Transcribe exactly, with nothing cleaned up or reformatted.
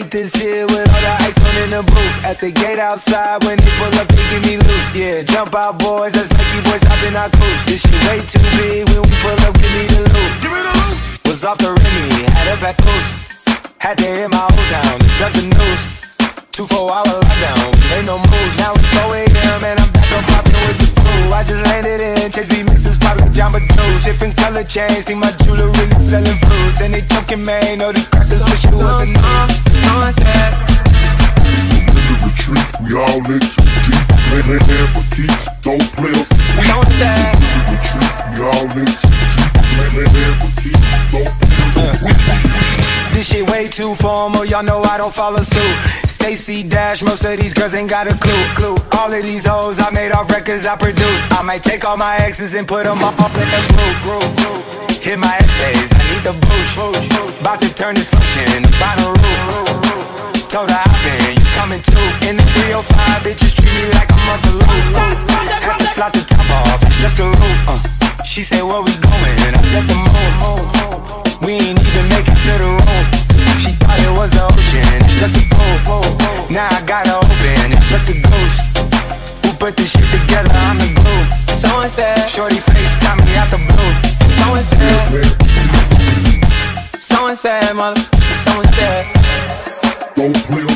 beat this here with all the ice on in the booth. At the gate outside, when they pull up, they give me loose. Yeah, jump out, boys, that's Nike boys hopping our cruise. This shit way too big, when we pull up, give me the loot. Give me the loot. Was off the Remy, had up at Coast. Had to hit my old town to duck the news. Two, four hour lockdown, ain't no moves. Now it's four A M and I'm back up popping with the crew. I just landed in, Chase B mixes, pop like Jamba Joe's. Different color chains, think my jeweler really selling fruits. And they joking, man, know the crackers wish it wasn't news. Sunset. In the retreat, we all in too deep. Play their hand for keeps, don't play us. Sunset. In the retreat, we all in too deep. Play their hand for keeps, don't play us. This shit way too formal, y'all know I don't follow suit. Stacy Dash, most of these girls ain't got a clue. All of these hoes I made off records I produce. I might take all my exes and put them all in the group. Hit my essays, I need the boost. About to turn this function to Bonnaroo. Told her I've been, you coming too. In the three oh five, bitches treat me like I'm on the loose. Had to slot the top off, it's just a roof. uh. She said, where we going? And I set the mood. We ain't even make it to the room. She thought it was the ocean, it's just a pool. Now I got her open, it's just a ghost. Who put this shit together, I'm the glue. Someone said, Shorty face, got me out the blue. someone said, someone said, mother, someone said, don't play